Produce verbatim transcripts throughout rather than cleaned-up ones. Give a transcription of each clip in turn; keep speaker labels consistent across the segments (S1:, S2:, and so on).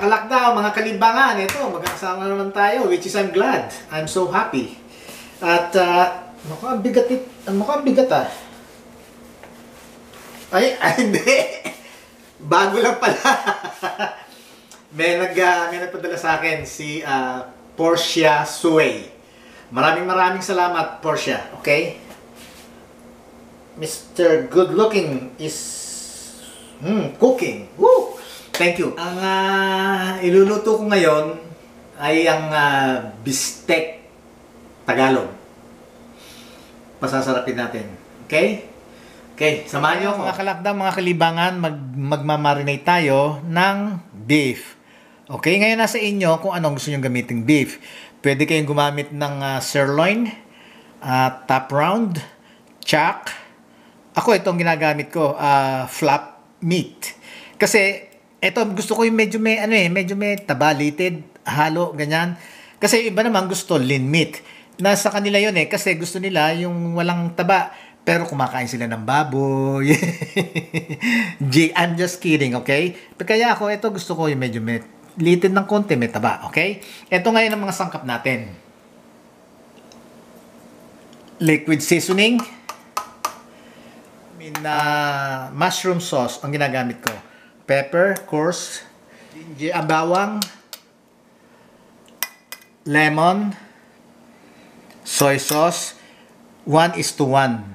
S1: kalakdaw, mga kalibangan, ito, magkakasama naman tayo, which is I'm glad. I'm so happy. At, uh, mukhang bigat, it, mukhang bigat ah. Ay, ay, hindi. Bago lang pala. may, nag, uh, may nagpadala sa akin, si uh, Portia Suey. Maraming maraming salamat, Portia, okay? Mister Good Looking is hmm, cooking. Woo! Thank you. Ang uh, iluluto ko ngayon ay ang uh, bistek Tagalog. Pasasarapin natin. Okay? Okay, samahan niyo ako. Mga kalakdang, mga kalibangan, mag magmamarinate tayo ng beef. Okay, ngayon nasa inyo kung anong gusto niyo gamitin beef. Pwede kayong gumamit ng uh, sirloin, uh, top round, chuck. Ako, itong ginagamit ko, uh, flap meat. Kasi, ito, gusto ko yung medyo may, ano eh, medyo may tabalited, halo, ganyan. Kasi iba naman gusto lean meat. Nasa kanila yun eh, kasi gusto nila yung walang taba. Pero kumakain sila ng baboy. I'm just kidding, okay? Kaya ako, ito gusto ko yung medyo may litid ng konti, may taba, okay? Ito ngayon ang mga sangkap natin. Liquid seasoning. Na uh, mushroom sauce ang ginagamit ko. Pepper, coarse, bawang, lemon, soy sauce, one is to one.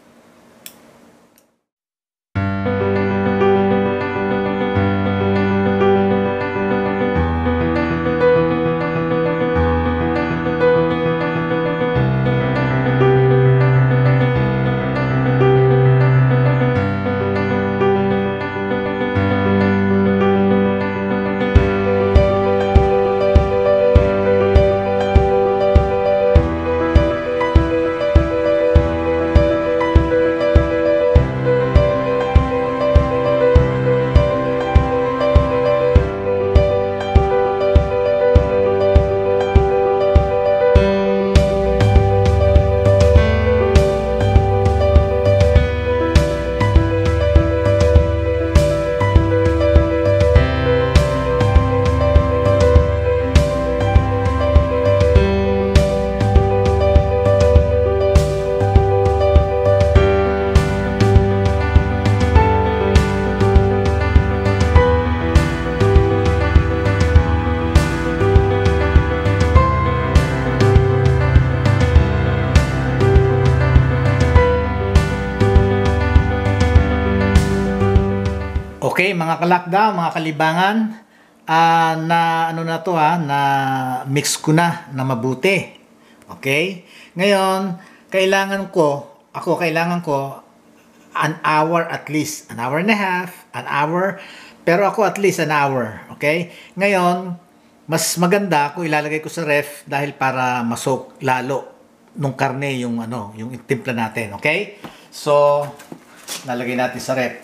S1: Okay, mga kalakda, mga kalibangan, uh, na ano na to ha, na mix ko na na mabuti. Okay? Ngayon, kailangan ko, ako kailangan ko an hour at least, an hour and a half, an hour, pero ako at least an hour. Okay? Ngayon, mas maganda kung ilalagay ko sa ref dahil para masok lalo nung karne yung ano, yung timpla natin. Okay? So, nalagay natin sa ref.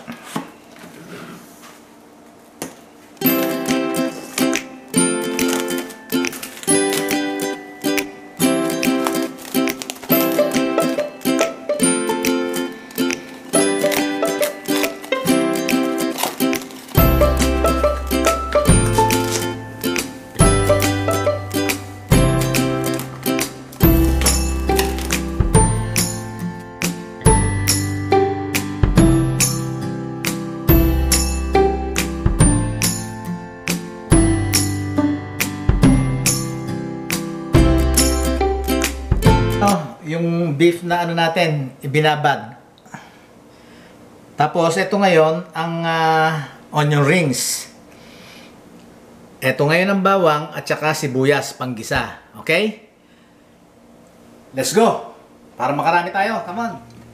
S1: Yung beef na ano natin, ibinabad. Tapos, ito ngayon, ang uh, onion rings. Ito ngayon ang bawang at saka sibuyas, panggisa. Okay? Let's go! Para makarami tayo. Come on!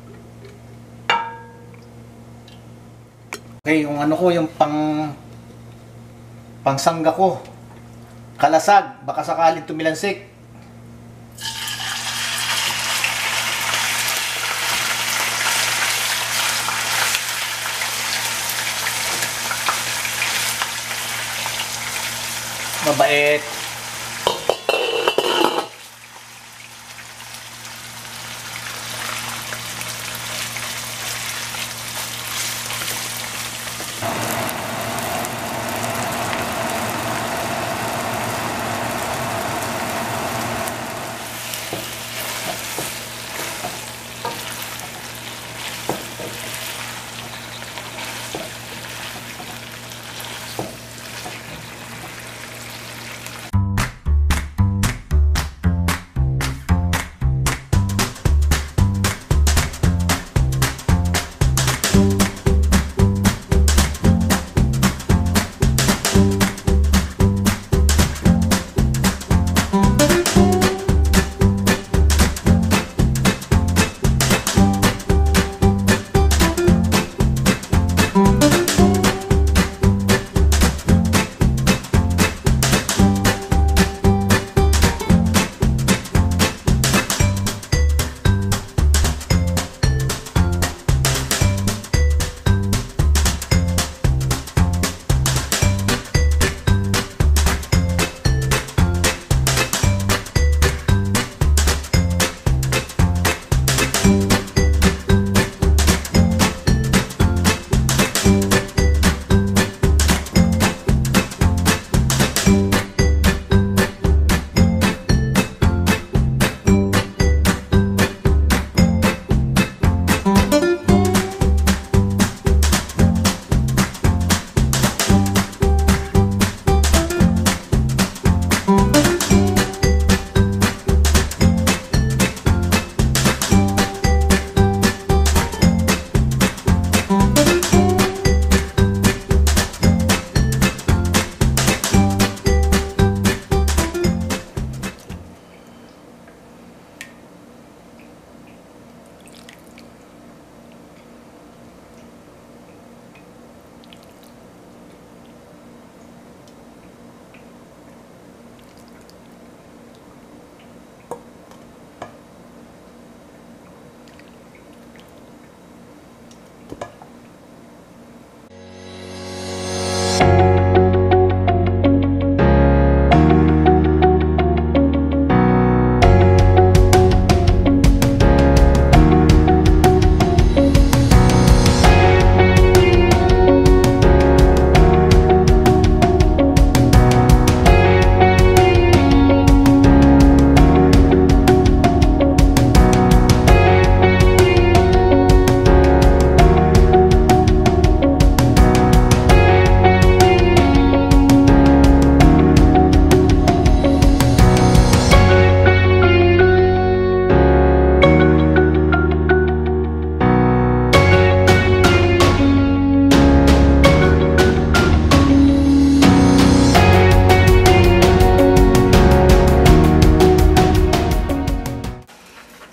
S1: Okay, yung ano ko, yung pang pangsangga ko. Kalasag, baka sakaling tumilansik. Mabait.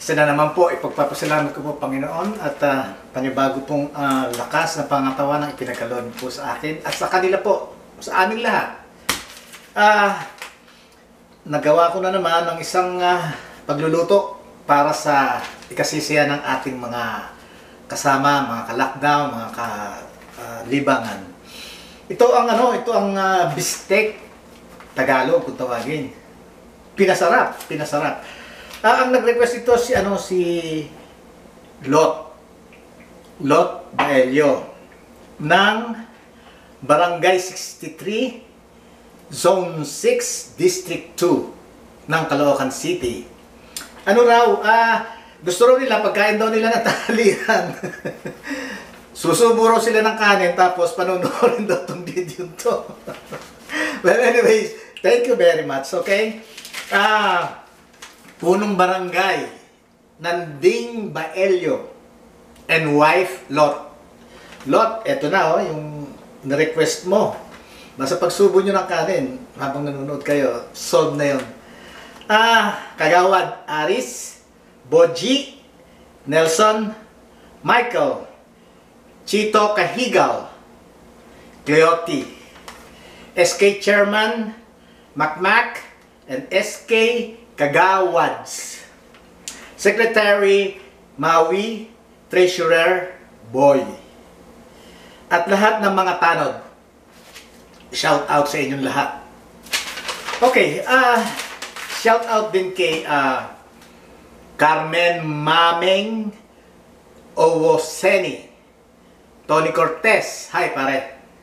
S1: Isa na naman po, ipagpapasalamat ko po Panginoon at uh, panibago pong uh, lakas na pangatawan ang ipinagkaloob po sa akin at sa kanila po, sa aming lahat. Uh, nagawa ko na naman ng isang uh, pagluluto para sa ikasisiya ng ating mga kasama, mga ka-lockdown, mga ka-libangan. Uh, ito ang ano, ito ang uh, bistek Tagalog kung tawagin. Pinasarap, pinasarap. Ah, ang nag-request ito si ano si Lot Lot Baelio ng Barangay sixty-three Zone six District two ng Caloocan City. Ano raw, ah, gusto raw nila pagkain daw nila ng tanghalian. Susubo raw sila ng kanin tapos panonoorin daw tong video to. Well, anyways, thank you very much, okay? Ah, Punong Barangay, Nanding Baelio, and wife, Lot. Lot, eto na oh, yung na-request mo. Basta pagsubo nyo ng kanin, habang nanonood kayo, solve na yun. Ah, Kagawad Aris, Boji, Nelson, Michael, Chito Kahigal, Cleotti, S K Chairman, Macmac, and S K Kagawads, Secretary Maui, Treasurer Boy, at lahat ng mga tanod. Shout out sa inyong lahat. Okay, ah, uh, shout out din kay uh, Carmen Mameng Owoseni, Tony Cortez, hi pare.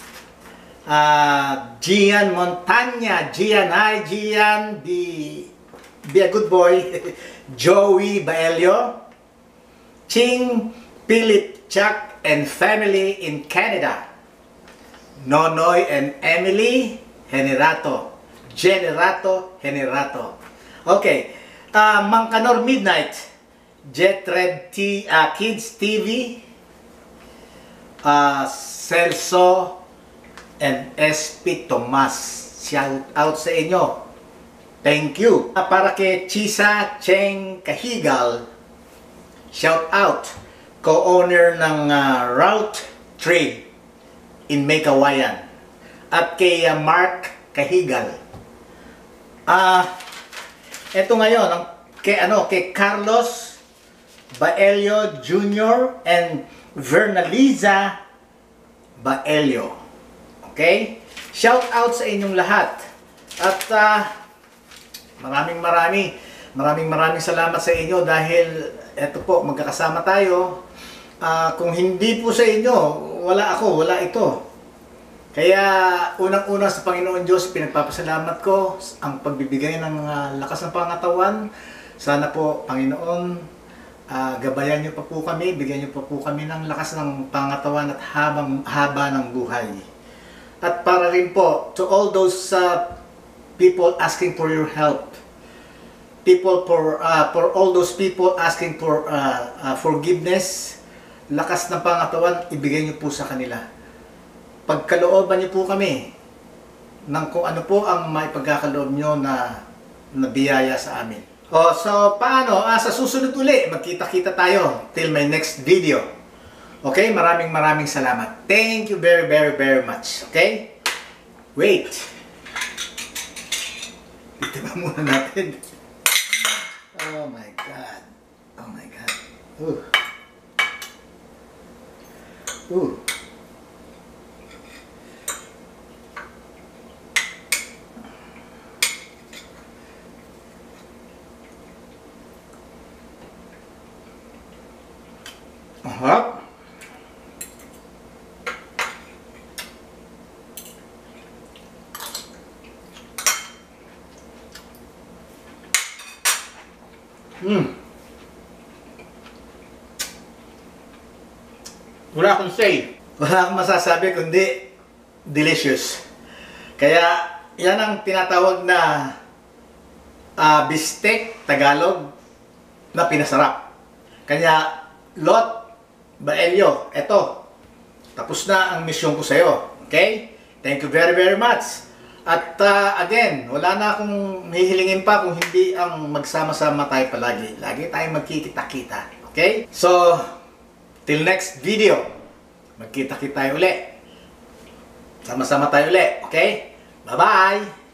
S1: Uh, Gian Montagna, Gian, hi Gian, di be a good boy. Joey Baelio, Ching, Philip, Chuck, and family in Canada. Nonoy and Emily Generato. Generato, Generato. Okay. Uh, Mangkanor Midnight, Jetred T, uh, Kids T V, uh, Celso, and S P Tomas. Shout out sa inyo. Thank you. Para kay Chisa Cheng Kahigal, shout out. Co-owner ng uh, Route Trade in May Kawayan. At kay uh, Mark Kahigal. Ah, uh, eto ngayon, ang, kay, ano, kay Carlos Baelio Junior and Vernaliza Baelio. Okay? Shout out sa inyong lahat. At uh, maraming marami, maraming maraming salamat sa inyo dahil eto po, magkakasama tayo. Uh, kung hindi po sa inyo, wala ako, wala ito. Kaya unang-una sa Panginoon Diyos, pinagpapasalamat ko ang pagbibigay ng uh, lakas ng pangatawan. Sana po, Panginoon, uh, gabayan niyo pa po kami, bigyan niyo pa po kami ng lakas ng pangatawan at habang haba ng buhay. At para rin po, to all those uh, people asking for your help, people for uh, for all those people asking for uh, uh, forgiveness, lakas ng pangatawan, ibigay niyo po sa kanila. Pagkalooban niyo po kami ng kung ano po ang may pagkakaloob niyo na, na biyaya sa amin. O, so paano? Ah, sa susunod uli, magkita-kita tayo till my next video. Okay? Maraming maraming salamat. Thank you very very very much. Okay? Wait. Ito ba muna natin? Oh my God. Oh my God. Ooh. Ooh. Aha. Hmm. Wala akong say. Wala akong masasabi kundi delicious. Kaya yan ang tinatawag na uh, bistek Tagalog na pinasarap. Kanya Lot Baelio, eto. Tapos na ang misyon ko sa iyo. Okay? Thank you very very much. At uh, again, wala na akong hihilingin pa kung hindi ang magsama-sama tayo palagi. Lagi tayong magkikita-kita. Okay? So, till next video, magkita-kita tayo uli. Sama-sama tayo uli. Okay? Bye-bye!